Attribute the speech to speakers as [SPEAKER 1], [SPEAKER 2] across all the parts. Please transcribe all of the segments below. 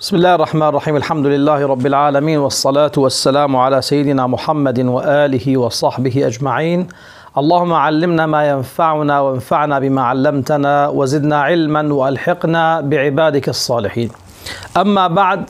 [SPEAKER 1] بسم الله الرحمن الرحيم. الحمد لله رب العالمين، والصلاة والسلام على سيدنا محمد وآله وصحبه أجمعين. اللهم علمنا ما ينفعنا وانفعنا بما علمتنا وزدنا علما وألحقنا بعبادك الصالحين. أما بعد،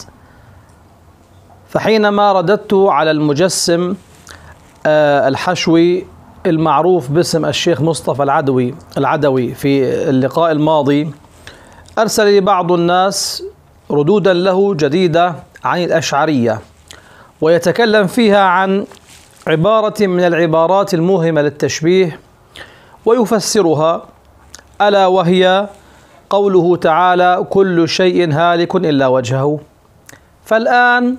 [SPEAKER 1] فحينما رددت على المجسم الحشوي المعروف باسم الشيخ مصطفى العدوي في اللقاء الماضي، أرسل لي بعض الناس ردودا له جديدة عن الأشعرية، ويتكلم فيها عن عبارة من العبارات الموهمة للتشبيه ويفسرها، ألا وهي قوله تعالى: كل شيء هالك إلا وجهه. فالآن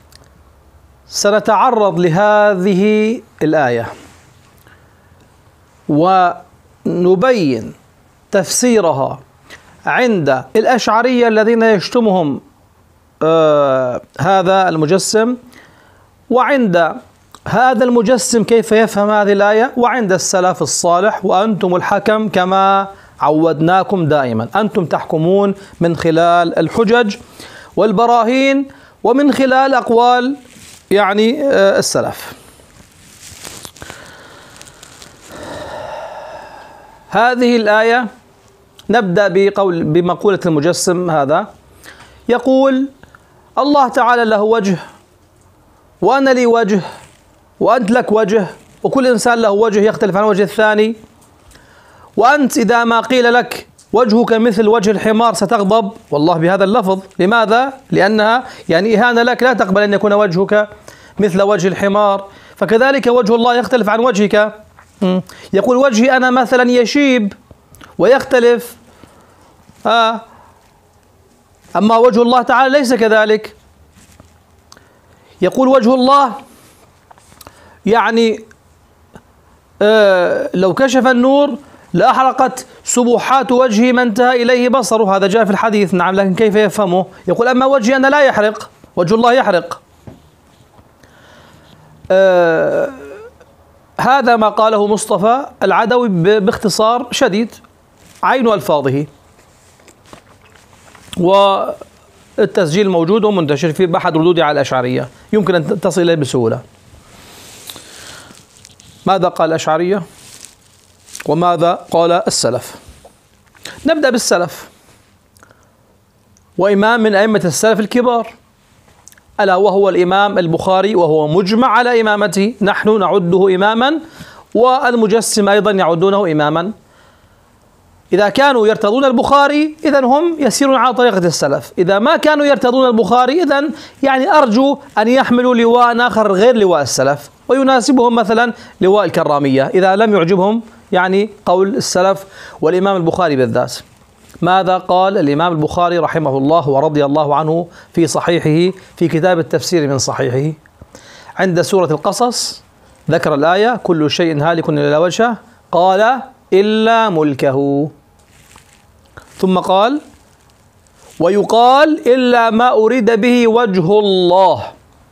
[SPEAKER 1] سنتعرض لهذه الآية ونبين تفسيرها عند الأشعرية الذين يشتمهم هذا المجسم، وعند هذا المجسم كيف يفهم هذه الآية، وعند السلف الصالح. وأنتم الحكم كما عودناكم دائما، أنتم تحكمون من خلال الحجج والبراهين ومن خلال أقوال السلف. هذه الآية نبدأ بمقولة المجسم هذا، يقول: الله تعالى له وجه، وأنا لي وجه، وأنت لك وجه، وكل إنسان له وجه يختلف عن وجه الثاني، وأنت إذا ما قيل لك وجهك مثل وجه الحمار ستغضب، والله بهذا اللفظ. لماذا؟ لأنها إهانة لك، لا تقبل أن يكون وجهك مثل وجه الحمار. فكذلك وجه الله يختلف عن وجهك. يقول: وجهي أنا مثلا يشيب ويختلف، أما وجه الله تعالى ليس كذلك. يقول: وجه الله لو كشف النور لأحرقت سبحات وجهه ما انتهى إليه بصره. هذا جاء في الحديث، نعم، لكن كيف يفهمه؟ يقول: أما وجهي أنا لا يحرق، وجه الله يحرق. هذا ما قاله مصطفى العدوي باختصار شديد، عين ألفاظه، والتسجيل موجود ومنتشر في أحد ردودي على الأشعرية، يمكن أن تصل إليه بسهولة. ماذا قال الأشعرية وماذا قال السلف؟ نبدأ بالسلف، وإمام من أئمة السلف الكبار، ألا وهو الإمام البخاري، وهو مجمع على إمامته. نحن نعده إماما، والمجسم أيضا يعدونه إماما. إذا كانوا يرتضون البخاري إذن هم يسيرون على طريقة السلف، إذا ما كانوا يرتضون البخاري إذن أرجو أن يحملوا لواء آخر غير لواء السلف، ويناسبهم مثلا لواء الكرامية إذا لم يعجبهم قول السلف والإمام البخاري بالذات. ماذا قال الإمام البخاري رحمه الله ورضي الله عنه في صحيحه، في كتاب التفسير من صحيحه، عند سورة القصص ذكر الآية: كل شيء هالك إلا وجهه، قال: إلا ملكه. ثم قال: ويقال إلا ما أريد به وجه الله.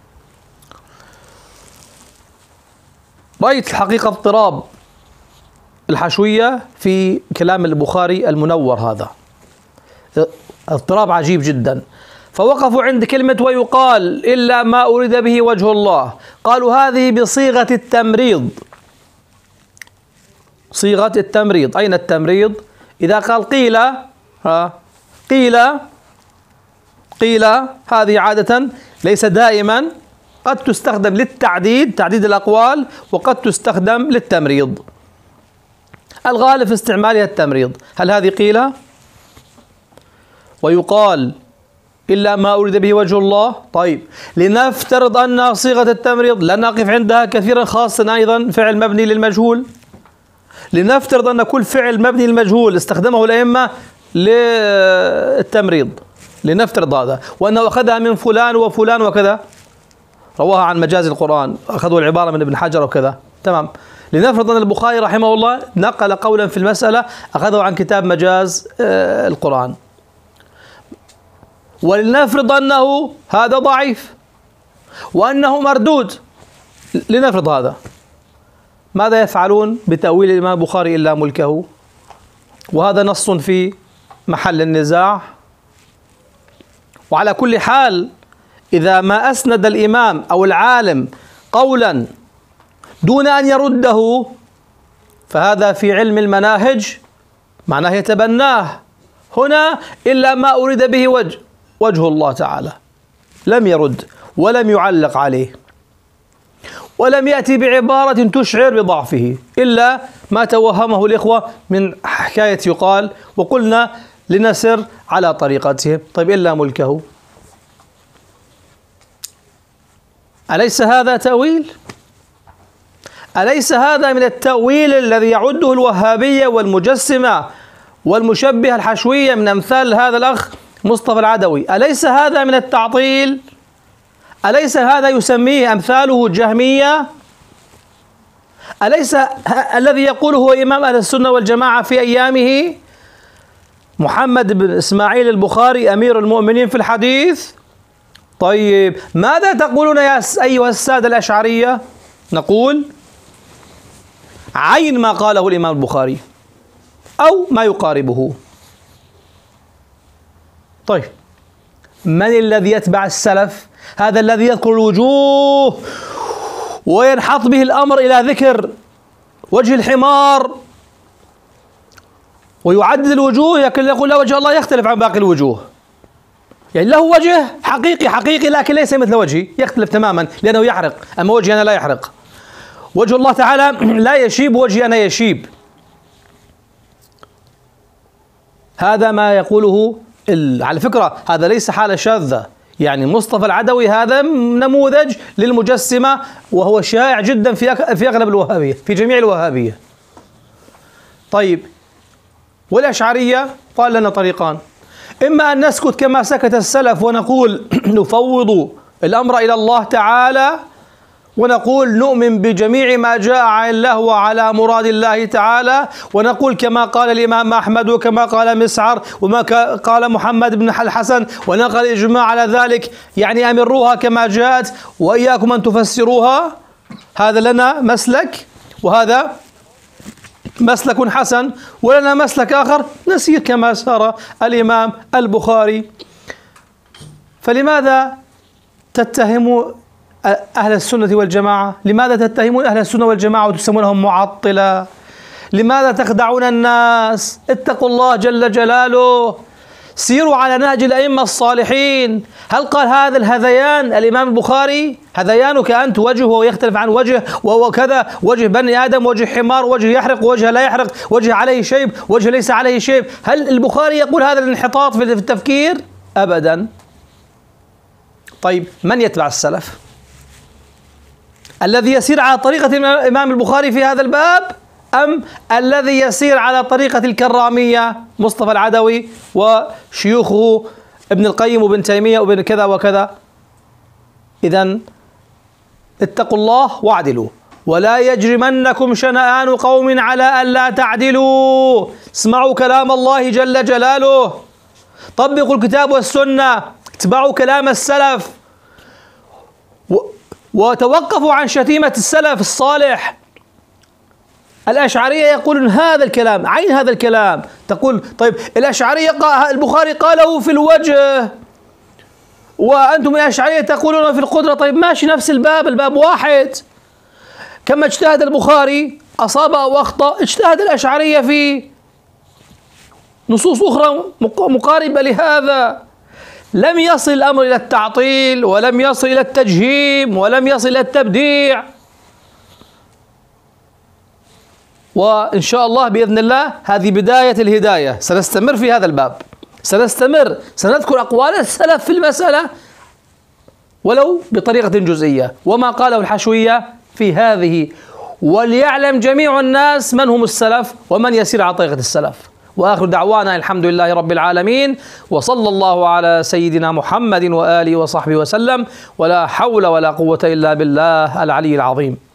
[SPEAKER 1] رأيت الحقيقة اضطراب الحشوية في كلام البخاري المنور، هذا اضطراب عجيب جدا. فوقفوا عند كلمة ويقال إلا ما أريد به وجه الله، قالوا هذه بصيغة التمريض. صيغة التمريض. أين التمريض؟ إذا قال قيل هذه عادة ليس دائما، قد تستخدم للتعديد، تعديد الأقوال، وقد تستخدم للتمريض. الغالب في استعمالها التمريض. هل هذه قيل؟ ويقال إلا ما أريد به وجه الله. طيب، لنفترض أنها صيغة التمريض، لن أقف عندها كثيرا، خاصة أيضا فعل مبني للمجهول. لنفترض أن كل فعل مبني للمجهول استخدمه الأئمة للتمريض، لنفترض هذا، وأنه أخذها من فلان وفلان وكذا، رواها عن مجاز القرآن، أخذوا العبارة من ابن حجر وكذا، تمام. لنفرض أن البخاري رحمه الله نقل قولا في المسألة أخذه عن كتاب مجاز القرآن، ولنفرض أنه هذا ضعيف وأنه مردود، لنفرض هذا. ماذا يفعلون بتأويل الإمام البخاري إلا ملكه؟ وهذا نص في محل النزاع، وعلى كل حال إذا ما أسند الإمام أو العالم قولا دون أن يرده فهذا في علم المناهج معناه يتبناه. هنا إلا ما أريد به وجه الله تعالى، لم يرد ولم يعلق عليه ولم يأتي بعبارة تشعر بضعفه إلا ما توهمه الإخوة من حكاية يقال وقلنا لنسر على طريقتهم. طيب إلا ملكه، أليس هذا تأويل؟ أليس هذا من التأويل الذي يعده الوهابية والمجسمة والمشبهة الحشوية من أمثال هذا الأخ مصطفى العدوي؟ أليس هذا من التعطيل؟ أليس هذا يسميه أمثاله جهمية؟ أليس الذي يقول هو إمام أهل السنة والجماعة في أيامه محمد بن إسماعيل البخاري أمير المؤمنين في الحديث؟ طيب ماذا تقولون يا أيها السادة الأشعرية؟ نقول عين ما قاله الإمام البخاري أو ما يقاربه. طيب من الذي يتبع السلف؟ هذا الذي يذكر الوجوه وينحط به الأمر إلى ذكر وجه الحمار ويعدد الوجوه، يقول لا وجه الله يختلف عن باقي الوجوه، يعني له وجه حقيقي لكن ليس مثل وجهي، يختلف تماما لأنه يحرق، أما وجهي أنا لا يحرق. وجه الله تعالى لا يشيب، وجهي أنا يشيب. هذا ما يقوله على فكرة هذا ليس حالة شاذة، يعني مصطفى العدوي هذا نموذج للمجسمة وهو شائع جدا في أغلب الوهابية، في جميع الوهابية. طيب والأشعرية قال لنا طريقان: إما أن نسكت كما سكت السلف ونقول نفوض الأمر إلى الله تعالى ونقول نؤمن بجميع ما جاء عن الله وعلى مراد الله تعالى، ونقول كما قال الإمام أحمد وكما قال مسعر وما قال محمد بن الحسن ونقل الإجماع على ذلك، يعني أمروها كما جاءت وإياكم أن تفسروها. هذا لنا مسلك وهذا مسلك حسن، ولنا مسلك آخر نسير كما سار الإمام البخاري. فلماذا تتهموا أهل السنة والجماعة؟ لماذا تتهمون أهل السنة والجماعة وتسمونهم معطلة؟ لماذا تخدعون الناس؟ اتقوا الله جل جلاله، سيروا على نهج الأئمة الصالحين. هل قال هذا الهذيان الإمام البخاري؟ هذيانك أنت وجهه يختلف عن وجه وكذا، وجه بني آدم، وجه حمار، وجه يحرق، وجه لا يحرق، وجه عليه شيب، وجه ليس عليه شيب. هل البخاري يقول هذا الانحطاط في التفكير؟ أبدا. طيب من يتبع السلف؟ الذي يسير على طريقة الإمام البخاري في هذا الباب أم الذي يسير على طريقة الكرامية مصطفى العدوي وشيوخه ابن القيم وابن تيمية وابن كذا وكذا؟ إذن اتقوا الله واعدلوا، ولا يجرمنكم شنآن قوم على ألا تعدلوا. اسمعوا كلام الله جل جلاله، طبقوا الكتاب والسنة، اتبعوا كلام السلف، وتوقفوا عن شتيمة السلف الصالح. الأشعرية يقولون هذا الكلام، عين هذا الكلام. تقول طيب الأشعرية البخاري قاله في الوجه وأنتم الأشعرية تقولون في القدرة. طيب ماشي، نفس الباب واحد. كما اجتهد البخاري أصاب أو أخطأ اجتهد الأشعرية في نصوص أخرى مقاربة لهذا. لم يصل الأمر إلى التعطيل ولم يصل إلى التجهيم ولم يصل إلى التبديع. وإن شاء الله بإذن الله هذه بداية الهداية، سنستمر في هذا الباب، سنذكر أقوال السلف في المسألة ولو بطريقة جزئية وما قاله الحشوية في هذه، وليعلم جميع الناس من هم السلف ومن يسير على طريقة السلف. وآخر دعوانا الحمد لله رب العالمين، وصلى الله على سيدنا محمد وآله وصحبه وسلم، ولا حول ولا قوة إلا بالله العلي العظيم.